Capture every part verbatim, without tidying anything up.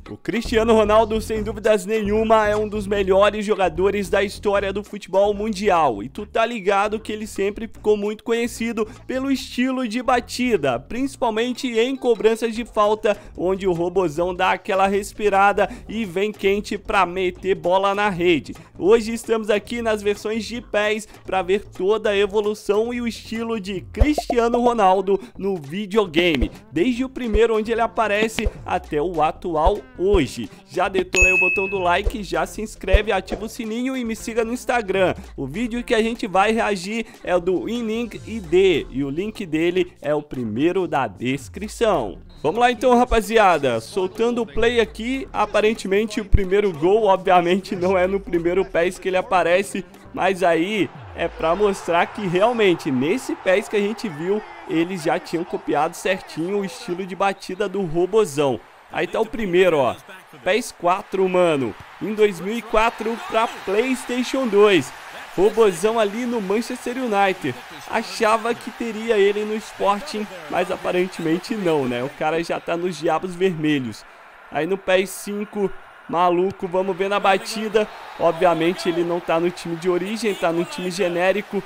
O Cristiano Ronaldo, sem dúvidas nenhuma, é um dos melhores jogadores da história do futebol mundial. E tu tá ligado que ele sempre ficou muito conhecido pelo estilo de batida, principalmente em cobranças de falta, onde o robozão dá aquela respirada e vem quente pra meter bola na rede. Hoje estamos aqui nas versões de pés para ver toda a evolução e o estilo de Cristiano Ronaldo no videogame, desde o primeiro onde ele aparece até o atual hoje. Já detona aí o botão do like, já se inscreve, ativa o sininho e me siga no Instagram. O vídeo que a gente vai reagir é o do Winning I D e o link dele é o primeiro da descrição. Vamos lá então, rapaziada, soltando o play aqui. Aparentemente o primeiro gol, obviamente não é no primeiro pés que ele aparece, mas aí é pra mostrar que realmente nesse pés que a gente viu, eles já tinham copiado certinho o estilo de batida do robozão. Aí tá o primeiro, ó, pés quatro, mano, em dois mil e quatro pra PlayStation dois. Robozão ali no Manchester United. Achava que teria ele no Sporting, mas aparentemente não, né? O cara já tá nos Diabos Vermelhos. Aí no pés cinco, maluco, vamos ver na batida. Obviamente ele não tá no time de origem, tá no time genérico.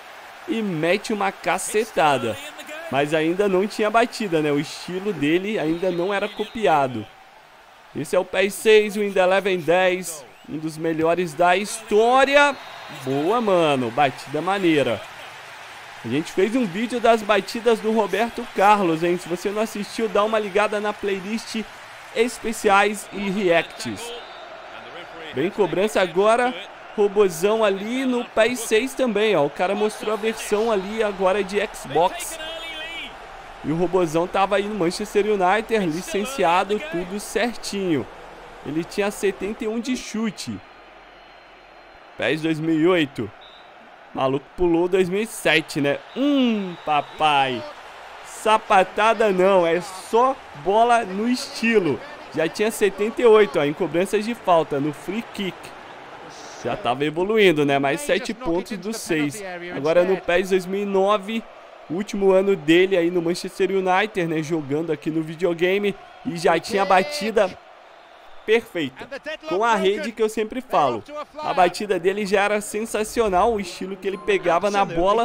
E mete uma cacetada. Mas ainda não tinha batida, né? O estilo dele ainda não era copiado. Esse é o pés seis, o Indeleven dez. Um dos melhores da história. Boa, mano. Batida maneira. A gente fez um vídeo das batidas do Roberto Carlos, hein? Se você não assistiu, dá uma ligada na playlist especiais e reacts. Vem cobrança agora. Robozão ali no pés seis também, ó. O cara mostrou a versão ali agora de Xbox. E o robozão tava aí no Manchester United, licenciado, tudo certinho. Ele tinha setenta e um de chute. pés dois mil e oito. Maluco pulou dois mil e sete, né? Hum, papai. Sapatada não, é só bola no estilo. Já tinha setenta e oito, ó, em cobranças de falta, no free kick. Já tava evoluindo, né? Mais sete pontos dos seis. Agora no pés dois mil e nove... último ano dele aí no Manchester United, né, jogando aqui no videogame, e já tinha a batida perfeita, com a rede que eu sempre falo. A batida dele já era sensacional, o estilo que ele pegava na bola,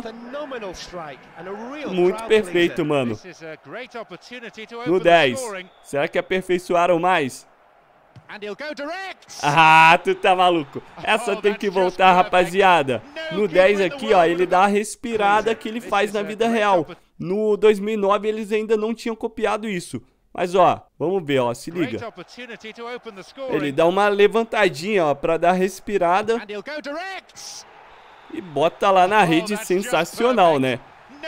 muito perfeito, mano. No dez, será que aperfeiçoaram mais? Ah, tu tá maluco. Essa tem que voltar, rapaziada. No dez aqui, ó, ele dá a respirada que ele faz na vida real. No dois mil e nove eles ainda não tinham copiado isso. Mas ó, vamos ver, ó, se liga. Ele dá uma levantadinha, ó, pra dar respirada. E bota lá na rede, sensacional, né?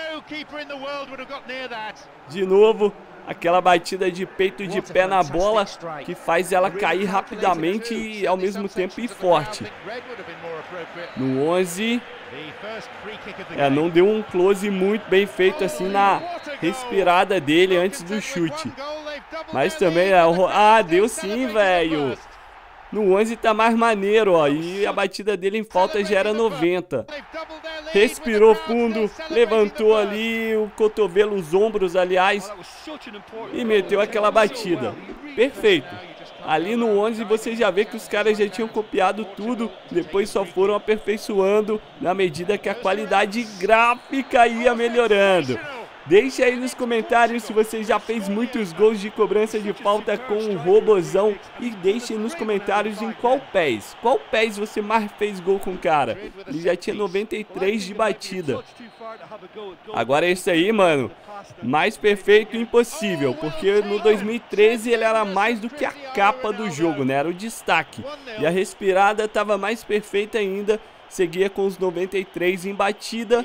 De novo, aquela batida de peito e de pé na bola que faz ela cair rapidamente e ao mesmo tempo ir forte. No onze, é, não deu um close muito bem feito assim na respirada dele antes do chute. Mas também, é, ah, deu sim, velho. No onze tá mais maneiro, ó, e a batida dele em falta já era noventa. Respirou fundo, levantou ali o cotovelo, os ombros, aliás, e meteu aquela batida. Perfeito. Ali no onze você já vê que os caras já tinham copiado tudo, depois só foram aperfeiçoando na medida que a qualidade gráfica ia melhorando. Deixe aí nos comentários se você já fez muitos gols de cobrança de falta com o robozão. E deixe nos comentários em qual pés. Qual pés você mais fez gol com o cara. Ele já tinha noventa e três de batida. Agora esse aí, mano, mais perfeito impossível. Porque no dois mil e treze ele era mais do que a capa do jogo, né? Era o destaque. E a respirada tava mais perfeita ainda. Seguia com os noventa e três em batida.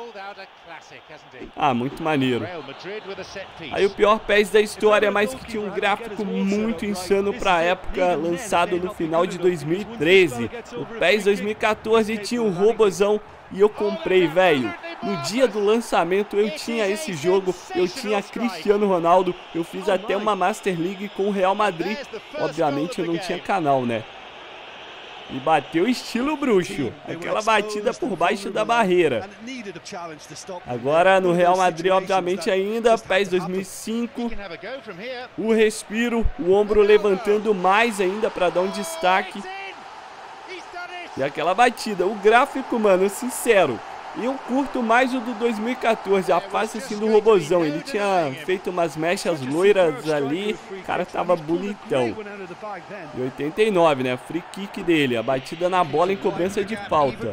Ah, muito maneiro. Aí o pior pés da história, mas que tinha um gráfico muito insano pra época, lançado no final de dois mil e treze. O pés dois mil e quatorze tinha um robozão e eu comprei, velho. No dia do lançamento eu tinha esse jogo, eu tinha Cristiano Ronaldo, eu fiz até uma Master League com o Real Madrid. Obviamente eu não tinha canal, né? E bateu estilo bruxo. Aquela batida por baixo da barreira. Agora no Real Madrid, obviamente ainda. PES dois mil e cinco. O respiro. O ombro levantando mais ainda para dar um destaque. E aquela batida. O gráfico, mano, sincero. Eu curto mais o do dois mil e quatorze, a face assim do robozão. Ele tinha feito umas mechas loiras ali, o cara tava bonitão. E oitenta e nove, né? Free kick dele, a batida na bola em cobrança de falta.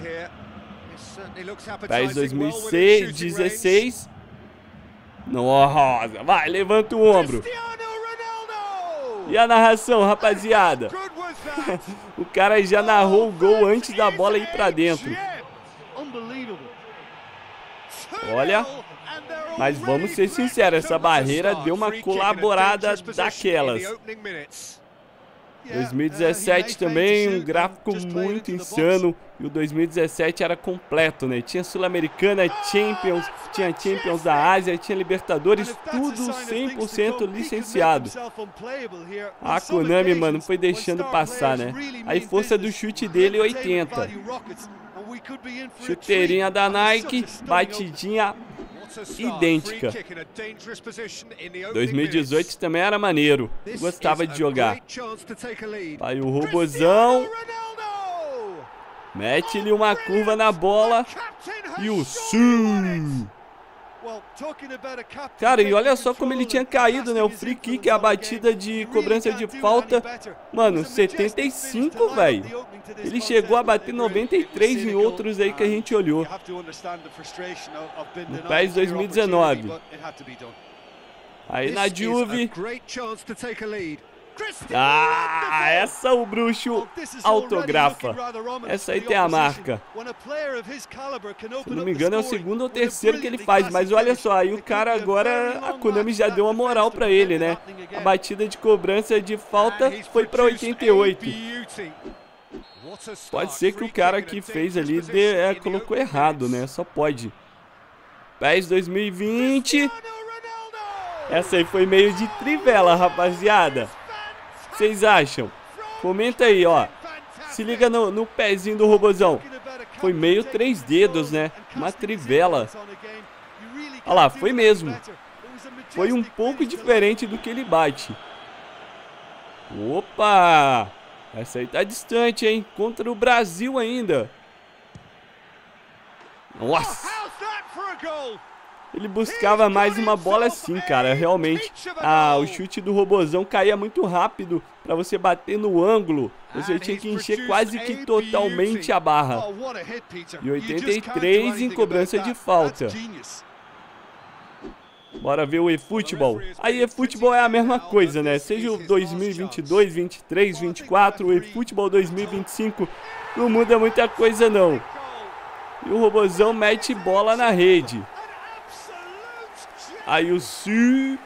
PES dois mil e dezesseis. Nossa, vai, levanta o ombro. E a narração, rapaziada? O cara já narrou o gol antes da bola ir pra dentro. Olha, mas vamos ser sinceros, essa barreira deu uma colaborada daquelas. dois mil e dezessete também, um gráfico muito insano. E o dois mil e dezessete era completo, né? Tinha Sul-Americana, Champions, tinha Champions da Ásia, tinha Libertadores, tudo cem por cento licenciado. A Konami, mano, foi deixando passar, né? Aí força do chute dele, oitenta. Chuteirinha da Nike, batidinha idêntica. dois mil e dezoito também era maneiro, gostava de jogar. Aí o robozão mete-lhe uma curva na bola e o sim. Cara, e olha só como ele tinha caído, né? O free kick, a batida de cobrança de falta. Mano, setenta e cinco, velho. Ele chegou a bater noventa e três em outros aí que a gente olhou. No PES dois mil e dezenove. Aí na Juve. Ah, essa o bruxo autografa. Essa aí tem a marca. Se não me engano é o segundo ou terceiro que ele faz. Mas olha só, aí o cara agora, a Konami já deu uma moral pra ele, né? A batida de cobrança de falta foi pra oitenta e oito. Pode ser que o cara que fez ali de, é, colocou errado, né? Só pode. PES dois mil e vinte. Essa aí foi meio de trivela, rapaziada. Vocês acham? Comenta aí, ó. Se liga no, no pezinho do robozão. Foi meio três dedos, né? Uma trivela. Olha lá, foi mesmo. Foi um pouco diferente do que ele bate. Opa! Essa aí tá distante, hein? Contra o Brasil ainda. Nossa! Ele buscava mais uma bola assim, cara, realmente. Ah, o chute do robozão caía muito rápido pra você bater no ângulo. Você tinha que encher quase que totalmente a barra. E oitenta e três em cobrança de falta. Bora ver o eFootball. Aí eFootball é a mesma coisa, né? Seja o dois mil e vinte e dois, vinte e três, vinte e quatro, o eFootball dois mil e vinte e cinco, não muda muita coisa não. E o robozão mete bola na rede. Aí o sim.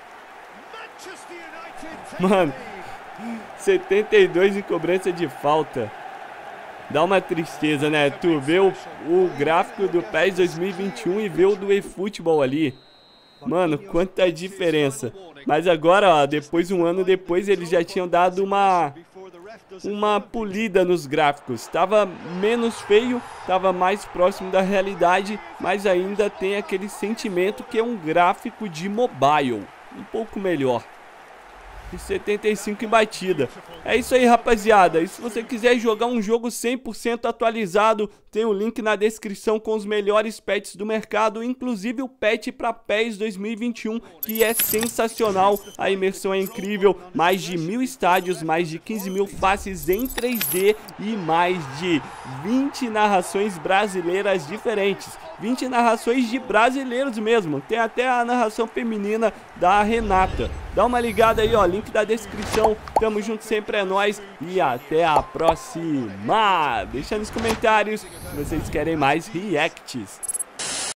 Mano, setenta e dois em cobrança de falta. Dá uma tristeza, né? Tu vê o, o gráfico do PES dois mil e vinte e um e vê o do eFootball ali. Mano, quanta diferença. Mas agora, ó, depois, um ano depois, eles já tinham dado uma... uma polida nos gráficos. Tava menos feio, tava mais próximo da realidade, mas ainda tem aquele sentimento que é um gráfico de mobile, um pouco melhor. E setenta e cinco em batida. É isso aí, rapaziada. E se você quiser jogar um jogo cem por cento atualizado, tem o link na descrição com os melhores patches do mercado, inclusive o patch para PES dois mil e vinte e um, que é sensacional. A imersão é incrível, mais de mil estádios, mais de quinze mil faces em três D e mais de vinte narrações brasileiras diferentes. vinte narrações de brasileiros mesmo. Tem até a narração feminina da Renata. Dá uma ligada aí, ó, link da descrição. Tamo junto sempre, é nóis. E até a próxima. Deixa nos comentários se vocês querem mais reacts.